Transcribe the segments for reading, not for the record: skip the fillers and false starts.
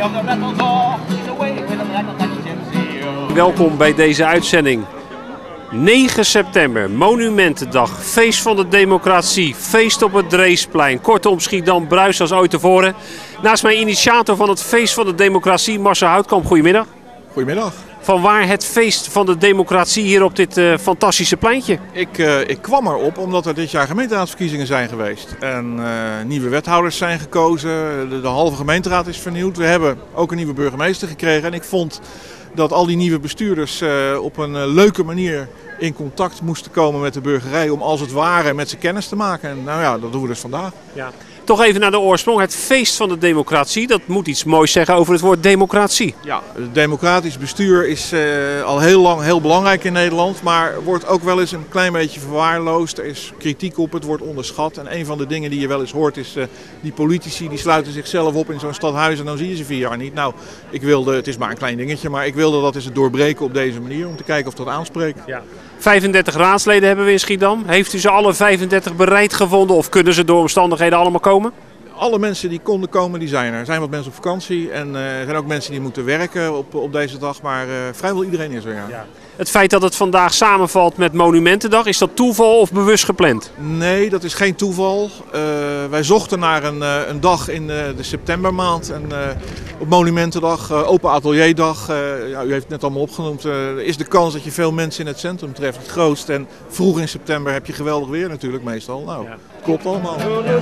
Welkom bij deze uitzending. 9 september, Monumentendag, feest van de democratie, feest op het Dreesplein. Kortom, Schiedam bruist als ooit tevoren. Naast mij initiator van het feest van de democratie, Marcel Houtkamp. Goedemiddag. Goedemiddag. Vanwaar het feest van de democratie hier op dit fantastische pleintje? Ik kwam erop omdat er dit jaar gemeenteraadsverkiezingen zijn geweest. En nieuwe wethouders zijn gekozen, de halve gemeenteraad is vernieuwd. We hebben ook een nieuwe burgemeester gekregen. En ik vond dat al die nieuwe bestuurders op een leuke manier in contact moesten komen met de burgerij. Om als het ware met ze kennis te maken. En nou ja, dat doen we dus vandaag. Ja. Toch even naar de oorsprong. Het feest van de democratie, dat moet iets moois zeggen over het woord democratie. Ja, het democratisch bestuur is al heel lang heel belangrijk in Nederland. Maar wordt ook wel eens een klein beetje verwaarloosd. Er is kritiek op, het wordt onderschat. En een van de dingen die je wel eens hoort is die politici die sluiten zichzelf op in zo'n stadhuis en dan zie je ze 4 jaar niet. Nou, het is maar een klein dingetje, maar ik wilde dat eens doorbreken op deze manier. Om te kijken of dat aanspreekt. Ja. 35 raadsleden hebben we in Schiedam. Heeft u ze alle 35 bereid gevonden of kunnen ze door omstandigheden allemaal komen? Alle mensen die konden komen, die zijn er. Er zijn wat mensen op vakantie en er zijn ook mensen die moeten werken op deze dag. Maar vrijwel iedereen is er, ja. Ja. Het feit dat het vandaag samenvalt met Monumentendag, is dat toeval of bewust gepland? Nee, dat is geen toeval. Wij zochten naar een dag in de septembermaand. En op Monumentendag, open atelierdag, ja, u heeft het net allemaal opgenoemd, is de kans dat je veel mensen in het centrum treft het grootst. En vroeg in september heb je geweldig weer natuurlijk meestal. Nou, ja. Klopt allemaal.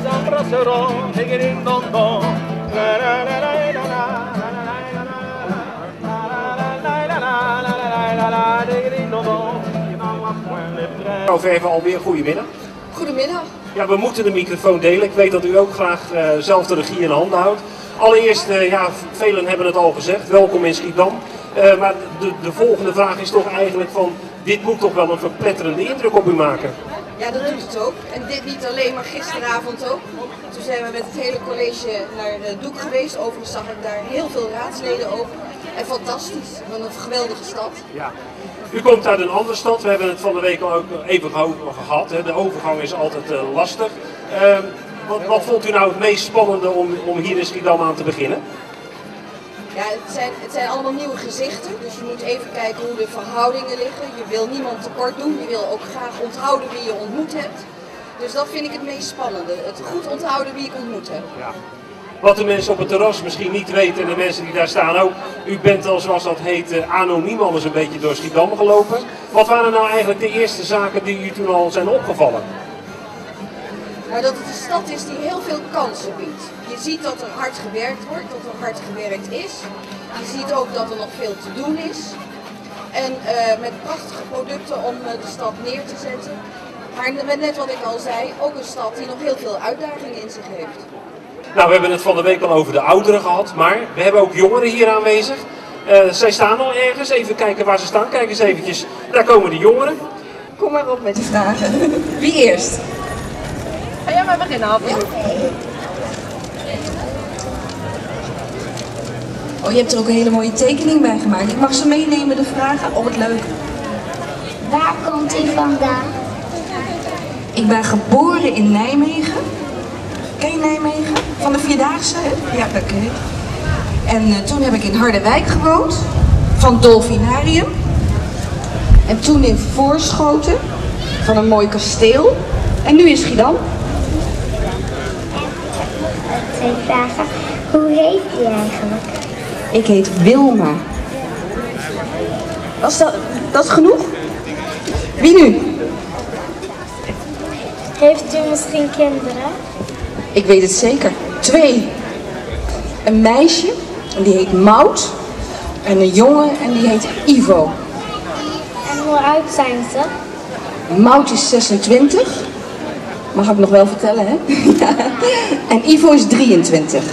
Over even alweer goedemiddag. Goedemiddag. Ja, we moeten de microfoon delen. Ik weet dat u ook graag zelf de regie in de handen houdt. Allereerst, ja, velen hebben het al gezegd, welkom in Schiedam. Maar de volgende vraag is toch eigenlijk van, dit moet toch wel een verpletterende indruk op u maken? Ja, dat doet het ook. En dit niet alleen, maar gisteravond ook. Toen zijn we met het hele college naar de Doek geweest. Overigens zag ik daar heel veel raadsleden ook. En fantastisch, wat een geweldige stad. Ja. U komt uit een andere stad, we hebben het van de week al ook even gehad. Hè. De overgang is altijd lastig. Wat vond u nou het meest spannende om hier in Schiedam aan te beginnen? Ja, het zijn allemaal nieuwe gezichten, dus je moet even kijken hoe de verhoudingen liggen. Je wil niemand tekort doen, je wil ook graag onthouden wie je ontmoet hebt. Dus dat vind ik het meest spannende, het goed onthouden wie ik ontmoet heb. Ja. Wat de mensen op het terras misschien niet weten en de mensen die daar staan ook. U bent al, zoals dat heet, anoniem al eens een beetje door Schiedam gelopen. Wat waren nou eigenlijk de eerste zaken die u toen al zijn opgevallen? Maar dat het een stad is die heel veel kansen biedt. Je ziet dat er hard gewerkt wordt, dat er hard gewerkt is. Je ziet ook dat er nog veel te doen is. En met prachtige producten om de stad neer te zetten. Maar net wat ik al zei, ook een stad die nog heel veel uitdagingen in zich heeft. Nou, we hebben het van de week al over de ouderen gehad, maar we hebben ook jongeren hier aanwezig. Zij staan al ergens, even kijken waar ze staan. Kijk eens eventjes, daar komen de jongeren. Kom maar op met je vragen. Wie eerst? Ga jij maar beginnen, Happy? Ja. Oh, je hebt er ook een hele mooie tekening bij gemaakt. Ik mag ze meenemen, de vragen. Oh, wat leuk. Waar komt u vandaan? Ik ben geboren in Nijmegen. Ken je Nijmegen? Van de Vierdaagse, hè? Ja, dat ken ik. En toen heb ik in Harderwijk gewoond. Van Dolfinarium. En toen in Voorschoten. Van een mooi kasteel. En nu in Schiedam. 2 vragen. Hoe heet u eigenlijk? Ik heet Wilma. Dat is genoeg? Wie nu? Heeft u misschien kinderen? Ik weet het zeker. 2. Een meisje, en die heet Maud. En een jongen, en die heet Ivo. En hoe oud zijn ze? Maud is 26. Mag ik nog wel vertellen, hè? Ja. En Ivo is 23.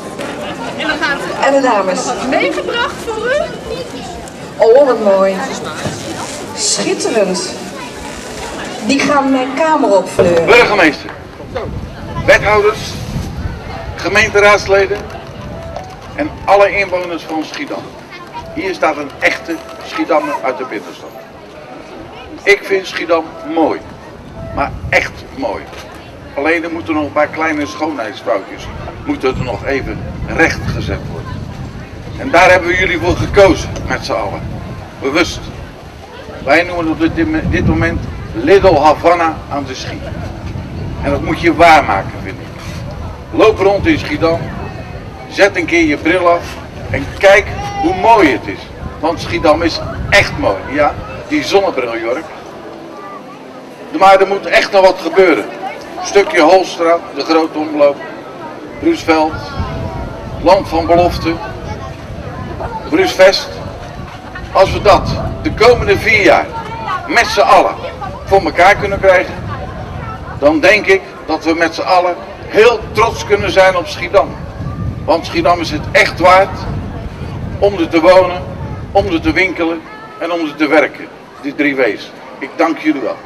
En de dames. Meegebracht voor u? Oh, wat mooi. Schitterend. Die gaan mijn kamer opvleuren. Burgemeester, wethouders, gemeenteraadsleden en alle inwoners van Schiedam. Hier staat een echte Schiedammer uit de binnenstad. Ik vind Schiedam mooi, maar echt mooi. Alleen er moeten nog een paar kleine schoonheidsfoutjes moeten er nog even rechtgezet worden. En daar hebben we jullie voor gekozen, met z'n allen. Bewust. Wij noemen het op dit moment Little Havana aan de Schie. En dat moet je waarmaken, vind ik. Loop rond in Schiedam, zet een keer je bril af en kijk hoe mooi het is. Want Schiedam is echt mooi, ja, die zonnebril, Jork. Maar er moet echt nog wat gebeuren. Een stukje Holstraat, de Grote Omloop, Bruusveld, Land van Belofte, Bruusvest. Als we dat de komende 4 jaar met z'n allen voor elkaar kunnen krijgen, dan denk ik dat we met z'n allen heel trots kunnen zijn op Schiedam. Want Schiedam is het echt waard om er te wonen, om er te winkelen en om er te werken. Die 3 W's. Ik dank jullie wel.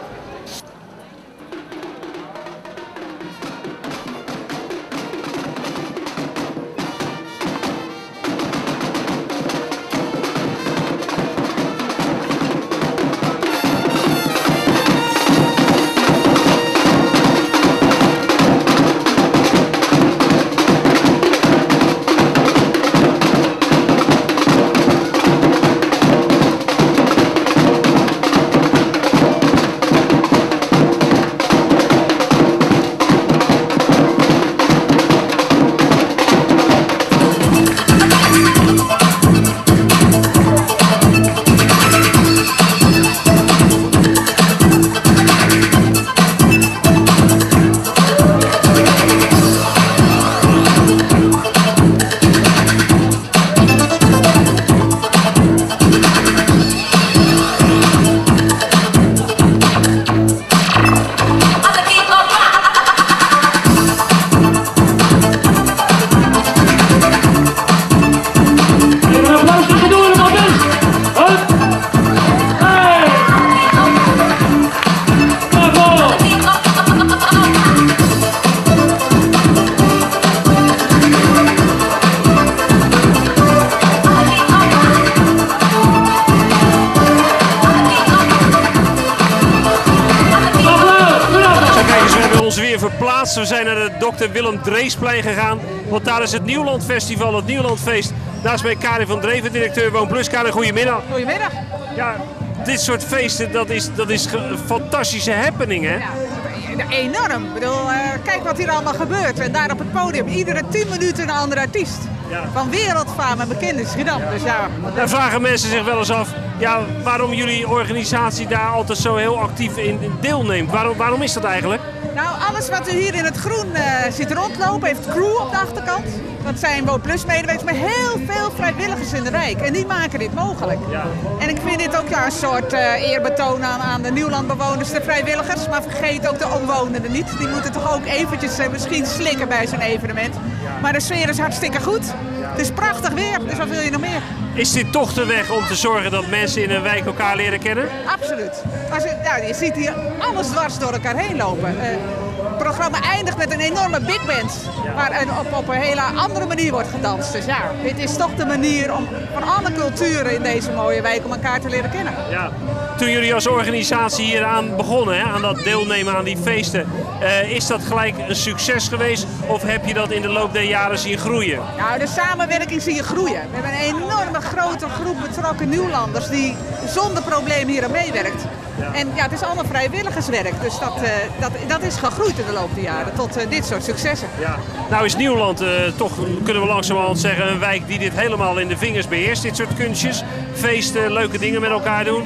Verplaatst. We zijn naar de Dr. Willem Dreesplein gegaan, want daar is het Nieuwland Festival, het Nieuwlandfeest. Naast mij Karin van Dreven, directeur Woonplus. Karin, goedemiddag. Goedemiddag. Ja, dit soort feesten, dat is een fantastische happening, hè? Ja, enorm. Ik bedoel, kijk wat hier allemaal gebeurt. En daar op het podium, iedere 10 minuten een andere artiest. Ja. Van wereldfaam en bekend in Schiedam. Ja. Dus ja. Dan vragen mensen zich wel eens af, ja, waarom jullie organisatie daar altijd zo heel actief in deelneemt. Waarom is dat eigenlijk? Nou, alles wat u hier in het groen ziet rondlopen, heeft crew op de achterkant. Dat zijn Woonplus-medewerkers, maar heel veel vrijwilligers in de wijk. En die maken dit mogelijk. Ja. En ik vind dit ook een soort eerbetoon aan de Nieuwlandbewoners, de vrijwilligers. Maar vergeet ook de omwonenden niet. Die moeten toch ook eventjes misschien slikken bij zo'n evenement. Ja. Maar de sfeer is hartstikke goed. Ja. Het is prachtig weer, dus wat wil je nog meer? Is dit toch de weg om te zorgen dat mensen in een wijk elkaar leren kennen? Absoluut. Je ziet hier alles dwars door elkaar heen lopen. Het programma eindigt met een enorme big band, waar op een hele andere manier wordt gedanst. Dus ja, dit is toch de manier om van alle culturen in deze mooie wijk om elkaar te leren kennen. Ja. Toen jullie als organisatie hier aan begonnen, aan dat deelnemen aan die feesten, is dat gelijk een succes geweest of heb je dat in de loop der jaren zien groeien? Nou, de samenwerking zie je groeien. We hebben een enorme grote groep betrokken Nieuwlanders die zonder probleem hier aan meewerkt. Ja. En ja, het is allemaal vrijwilligerswerk, dus dat is gegroeid in de loop der jaren tot dit soort successen. Ja. Nou is Nieuwland toch, kunnen we langzamerhand zeggen, een wijk die dit helemaal in de vingers beheerst, dit soort kunstjes, feesten, leuke dingen met elkaar doen.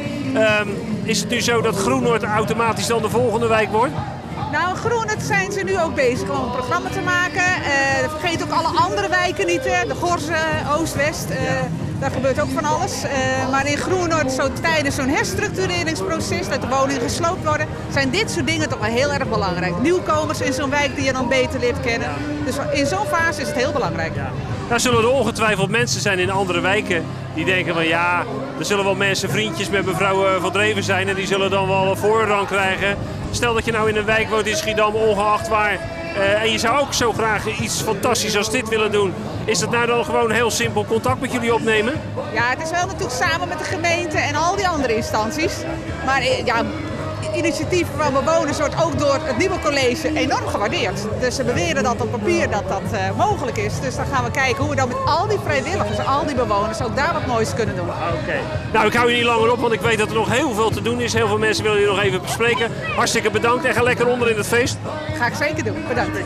Is het nu zo dat Groenoord automatisch dan de volgende wijk wordt? Nou, Groenoord zijn ze nu ook bezig om een programma te maken. Vergeet ook alle andere wijken niet, de Gorze, Oost-West. Daar gebeurt ook van alles. Maar in Groenoord, tijdens zo'n herstructureringsproces, dat de woningen gesloopt worden, zijn dit soort dingen toch wel heel erg belangrijk. Nieuwkomers in zo'n wijk die je dan beter leert kennen. Dus in zo'n fase is het heel belangrijk. Ja. Nou zullen er ongetwijfeld mensen zijn in andere wijken die denken van ja, er zullen wel mensen vriendjes met mevrouw Van Dreven zijn en die zullen dan wel een voorrang krijgen. Stel dat je nou in een wijk woont in Schiedam, ongeacht waar, en je zou ook zo graag iets fantastisch als dit willen doen. Is dat nou dan gewoon heel simpel contact met jullie opnemen? Ja, het is wel natuurlijk samen met de gemeente en al die andere instanties. Maar ja, initiatief van bewoners wordt ook door het nieuwe college enorm gewaardeerd. Dus ze beweren dat op papier dat mogelijk is. Dus dan gaan we kijken hoe we dan met al die vrijwilligers, al die bewoners ook daar wat moois kunnen doen. Oké. Nou, ik hou je niet langer op, want ik weet dat er nog heel veel te doen is. Heel veel mensen willen je nog even bespreken. Hartstikke bedankt en ga lekker onder in het feest. Ga ik zeker doen. Bedankt.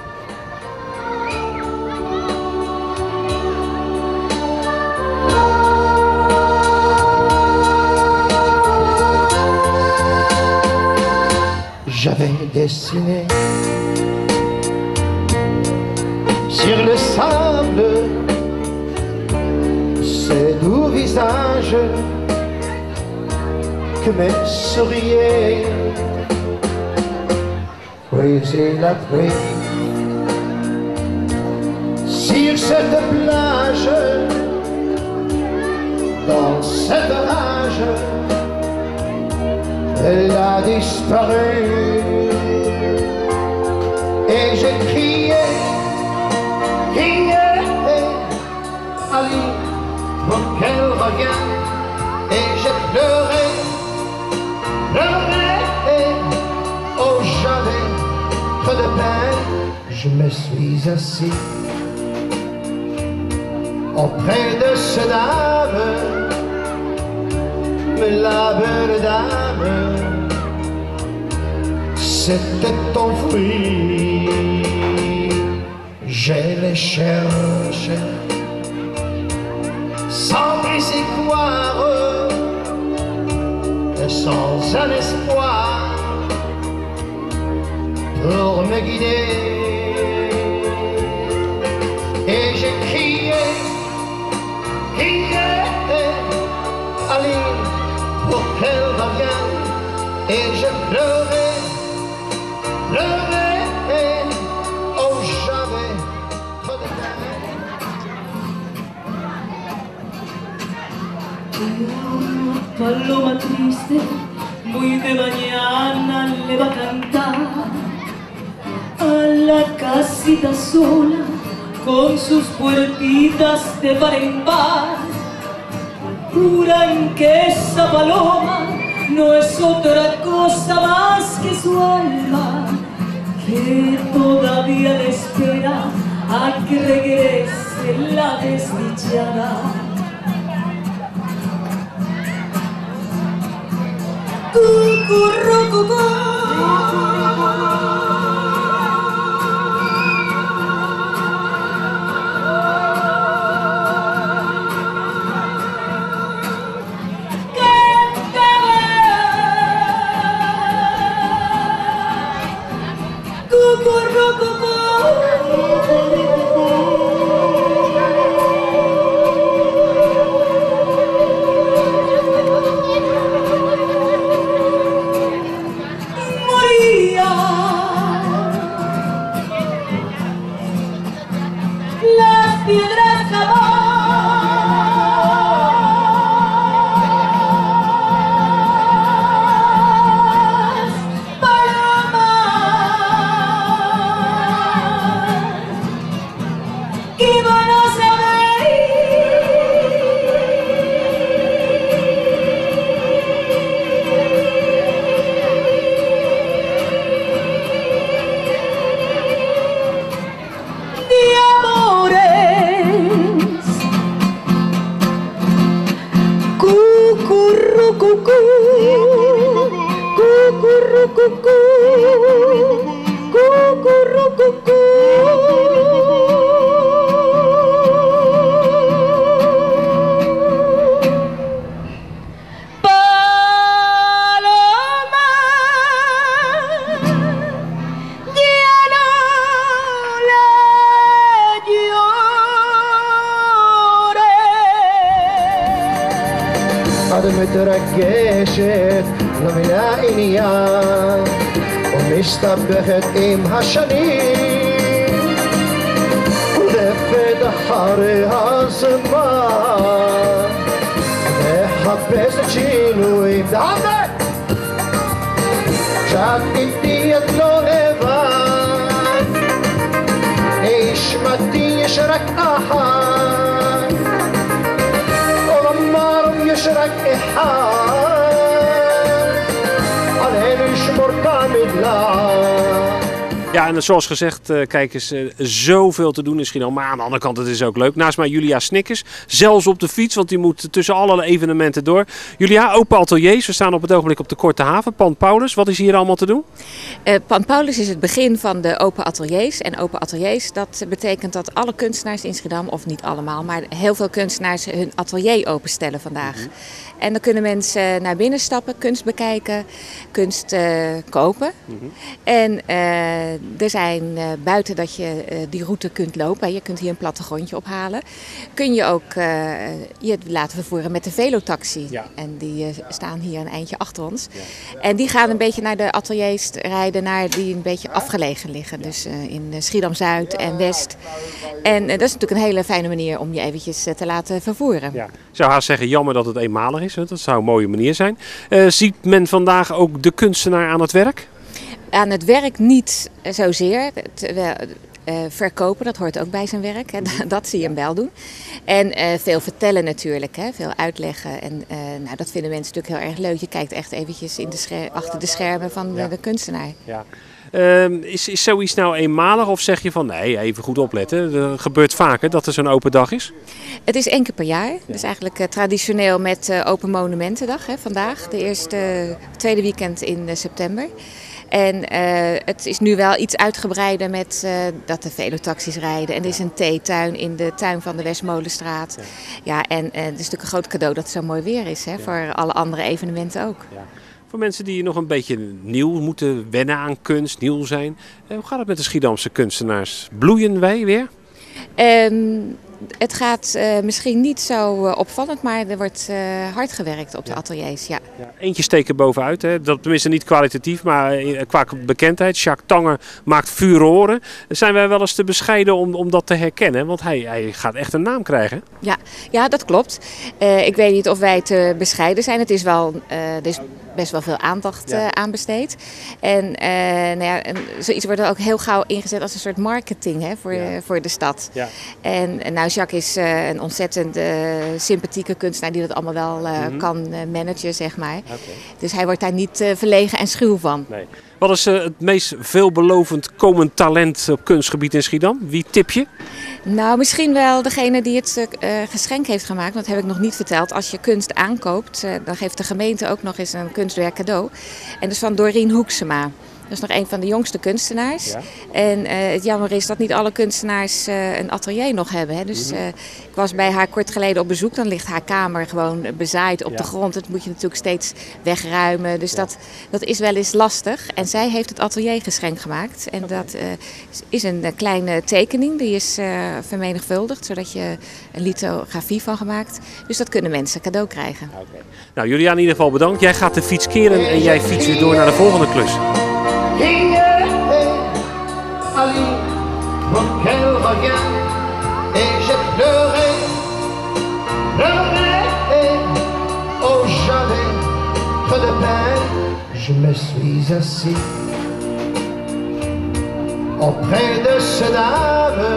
J'avais dessiné sur le sable ce doux visage que me souriait. Puis il a pris sur cette plage, dans cette rage, elle a disparu. Et j'ai crié, Ali, pour qu'elle revienne. Et j'ai pleuré, oh j'avais trop de peine. Je me suis assis auprès de ce dame, mais la belle dame s'était enfuie. Je les cherché sans espoir et sans un espoir pour me guider. Et j'ai crié, allez, pour qu'elle revienne. Et je pleurais, oh j'avais trop de peine. Paloma triste, muy de mañana le va a cantar a la casita sola con sus puertitas de par en par. Juran que esa paloma no es otra cosa más que su alma, que todavía le espera a que regrese la desdichada. Cucurrucucú. מתרגשת, לא מנעניין ומשתבחת עם השנים הולכת אחרי הזמן מחפשת שינויים. דעמת! שאת איתי את לא לבד, נשמתי יש רק אחת, עולמם יש רק אחד, עלינו לשמור Ja, en zoals gezegd, kijk eens, zoveel te doen in Schiedam. Maar aan de andere kant, het is ook leuk. Naast mij Julia Snickers, zelfs op de fiets, want die moet tussen alle evenementen door. Julia, open ateliers. We staan op het ogenblik op de Korte Haven. Pand Paulus, wat is hier allemaal te doen? Pand Paulus is het begin van de open ateliers. En open ateliers, dat betekent dat alle kunstenaars in Schiedam, of niet allemaal, maar heel veel kunstenaars hun atelier openstellen vandaag. En dan kunnen mensen naar binnen stappen, kunst bekijken, kunst kopen. En er zijn buiten dat je die route kunt lopen, je kunt hier een plattegrondje ophalen, kun je ook je laten vervoeren met de Velotaxi. Ja. En die staan hier een eindje achter ons. Ja. En die gaan een beetje naar de ateliers rijden die een beetje afgelegen liggen. Ja. Dus in Schiedam-Zuid en West. En dat is natuurlijk een hele fijne manier om je eventjes te laten vervoeren. Ja. Ik zou haast zeggen, jammer dat het eenmalig is. Dat zou een mooie manier zijn. Ziet men vandaag ook de kunstenaar aan het werk? Aan het werk niet zozeer. Verkopen, dat hoort ook bij zijn werk. Hè. Dat zie je hem wel doen. En veel vertellen natuurlijk, hè. Veel uitleggen. En nou, dat vinden mensen natuurlijk heel erg leuk. Je kijkt echt eventjes achter de schermen van de kunstenaar. Ja. Is zoiets nou eenmalig of zeg je van nee, even goed opletten. Er gebeurt vaker dat er zo'n open dag is? Het is 1 keer per jaar. Dus eigenlijk traditioneel met Open Monumentendag, hè, vandaag. De tweede weekend in september. En het is nu wel iets uitgebreider met dat de Velotaxis rijden. En er is een theetuin in de tuin van de Westmolenstraat. Ja, en het is natuurlijk een groot cadeau dat het zo mooi weer is, hè, voor alle andere evenementen ook. Ja. Voor mensen die nog een beetje nieuw moeten wennen aan kunst, nieuw zijn. Hoe gaat het met de Schiedamse kunstenaars? Bloeien wij weer? Het gaat misschien niet zo opvallend, maar er wordt hard gewerkt op de ateliers. Ja. Ja, eentje steken bovenuit, hè? Dat tenminste niet kwalitatief, maar qua bekendheid. Jacques Tanger maakt furoren. Zijn wij wel eens te bescheiden om dat te herkennen? Want hij gaat echt een naam krijgen. Ja, dat klopt. Ik weet niet of wij te bescheiden zijn. Het is wel, er is best wel veel aandacht aan besteed. En zoiets wordt er ook heel gauw ingezet als een soort marketing, hè, voor de stad. Ja. En nou, Jacques is een ontzettend sympathieke kunstenaar die dat allemaal wel kan managen, zeg maar. Okay. Dus hij wordt daar niet verlegen en schuw van. Nee. Wat is het meest veelbelovend komend talent op kunstgebied in Schiedam? Wie tip je? Nou, misschien wel degene die het geschenk heeft gemaakt. Want dat heb ik nog niet verteld. Als je kunst aankoopt, dan geeft de gemeente ook nog eens een kunstwerk cadeau. En dat is van Dorien Hoeksema. Dat is nog een van de jongste kunstenaars. Ja. En het jammer is dat niet alle kunstenaars een atelier nog hebben. Hè. Dus ik was bij haar kort geleden op bezoek. Dan ligt haar kamer gewoon bezaaid op de grond. Dat moet je natuurlijk steeds wegruimen. Dus dat is wel eens lastig. En zij heeft het atelier geschenk gemaakt. En dat is een kleine tekening. Die is vermenigvuldigd, zodat je een lithografie van gemaakt. Dus dat kunnen mensen cadeau krijgen. Okay. Nou, Julia in ieder geval bedankt. Jij gaat de fiets keren en jij fietst weer door naar de volgende klus. Ali, pour qu'elle revienne, et j'ai pleuré, oh j'avais trop de peine. Je me suis assis auprès de ce dame,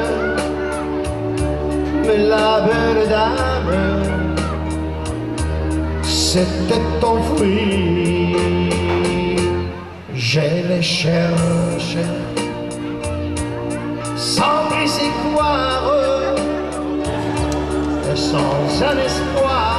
mais la belle dame s'était enfuie. Je les cherche sans espoir, sans un espoir.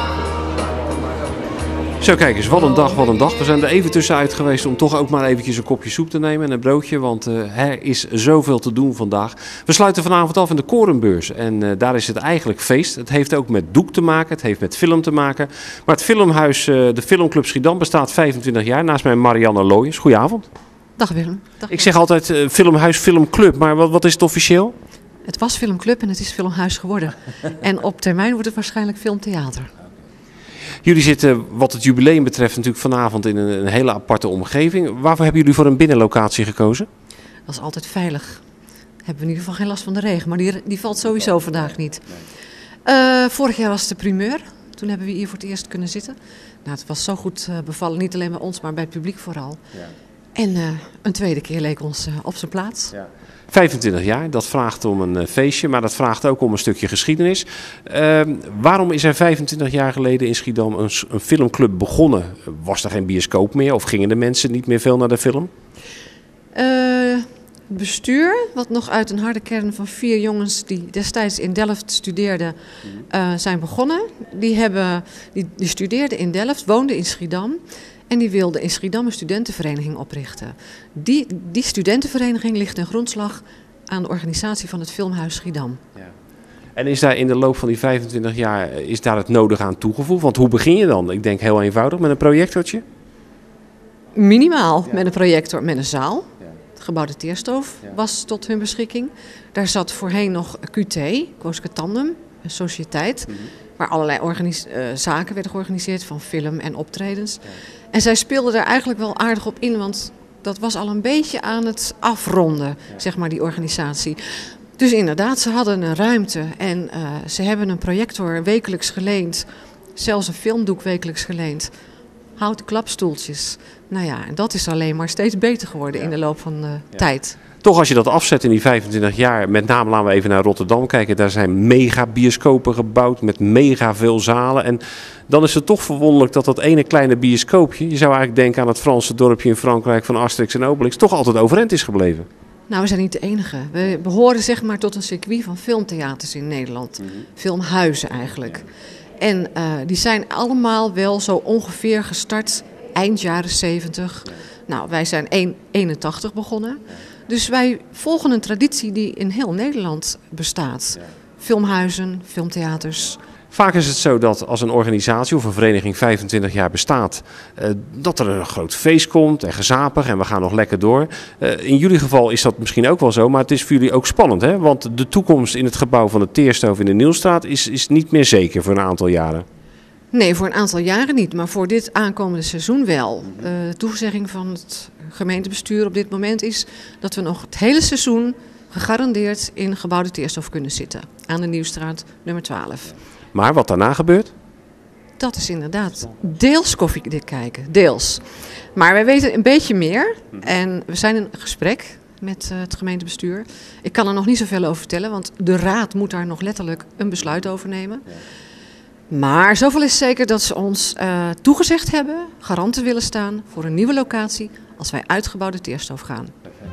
Zo, kijk eens, wat een dag, wat een dag. We zijn er even tussenuit geweest om toch ook maar eventjes een kopje soep te nemen en een broodje, want er is zoveel te doen vandaag. We sluiten vanavond af in de Korenbeurs en daar is het eigenlijk feest. Het heeft ook met doek te maken, het heeft met film te maken. Maar het filmhuis, de Filmclub Schiedam, bestaat 25 jaar. Naast mij Marianne Looijens. Goedenavond. Dag Willem. Dag. Ik zeg altijd Filmhuis, Filmclub, maar wat is het officieel? Het was Filmclub en het is Filmhuis geworden. En op termijn wordt het waarschijnlijk Filmtheater. Jullie zitten wat het jubileum betreft natuurlijk vanavond in een hele aparte omgeving. Waarvoor hebben jullie voor een binnenlocatie gekozen? Dat is altijd veilig. Hebben we in ieder geval geen last van de regen, maar die valt sowieso vandaag niet. Vorig jaar was het de primeur. Toen hebben we hier voor het eerst kunnen zitten. Nou, het was zo goed bevallen, niet alleen bij ons, maar bij het publiek vooral. Ja. En een tweede keer leek ons op zijn plaats. Ja. 25 jaar, dat vraagt om een feestje, maar dat vraagt ook om een stukje geschiedenis. Waarom is er 25 jaar geleden in Schiedam een filmclub begonnen? Was er geen bioscoop meer of gingen de mensen niet meer veel naar de film? Het bestuur, wat nog uit een harde kern van 4 jongens die destijds in Delft studeerden, zijn begonnen. Die studeerden in Delft, woonden in Schiedam en die wilden in Schiedam een studentenvereniging oprichten. Die studentenvereniging ligt ten grondslag aan de organisatie van het Filmhuis Schiedam. Ja. En is daar in de loop van die 25 jaar is daar het nodige aan toegevoegd? Want hoe begin je dan? Ik denk heel eenvoudig, met een projectortje? Minimaal, met een projector, met een zaal. Het gebouw de Teerstoof was tot hun beschikking. Daar zat voorheen nog QT, Koosje Tandem, een sociëteit, waar allerlei zaken werden georganiseerd van film en optredens. Ja. En zij speelden daar eigenlijk wel aardig op in, want dat was al een beetje aan het afronden, zeg maar, die organisatie. Dus inderdaad, ze hadden een ruimte en ze hebben een projector wekelijks geleend, zelfs een filmdoek wekelijks geleend. Houten klapstoeltjes. Nou ja, en dat is alleen maar steeds beter geworden in de loop van de tijd. Toch, als je dat afzet in die 25 jaar, met name laten we even naar Rotterdam kijken. Daar zijn mega bioscopen gebouwd met mega veel zalen. En dan is het toch verwonderlijk dat dat ene kleine bioscoopje, je zou eigenlijk denken aan het Franse dorpje in Frankrijk van Asterix en Obelix, toch altijd overeind is gebleven. Nou, we zijn niet de enige. We behoren zeg maar tot een circuit van filmtheaters in Nederland. Filmhuizen eigenlijk. En die zijn allemaal wel zo ongeveer gestart eind jaren 70. Nou, wij zijn 81 begonnen. Dus wij volgen een traditie die in heel Nederland bestaat. Filmhuizen, filmtheaters. Vaak is het zo dat als een organisatie of een vereniging 25 jaar bestaat, dat er een groot feest komt en gezapig en we gaan nog lekker door. In jullie geval is dat misschien ook wel zo, maar het is voor jullie ook spannend, hè? Want de toekomst in het gebouw van de Teerstoof in de Nielstraat is niet meer zeker voor een aantal jaren. Nee, voor een aantal jaren niet, maar voor dit aankomende seizoen wel. De toezegging van het gemeentebestuur op dit moment is dat we nog het hele seizoen gegarandeerd in gebouw de Teerstoof kunnen zitten. Aan de Nieuwstraat nummer 12. Maar wat daarna gebeurt? Dat is inderdaad deels koffiedik kijken, deels. Maar wij weten een beetje meer en we zijn in gesprek met het gemeentebestuur. Ik kan er nog niet zoveel over vertellen, want de raad moet daar nog letterlijk een besluit over nemen. Maar zoveel is zeker dat ze ons toegezegd hebben, garant te willen staan voor een nieuwe locatie als wij uitgebouwde Teerstoof gaan.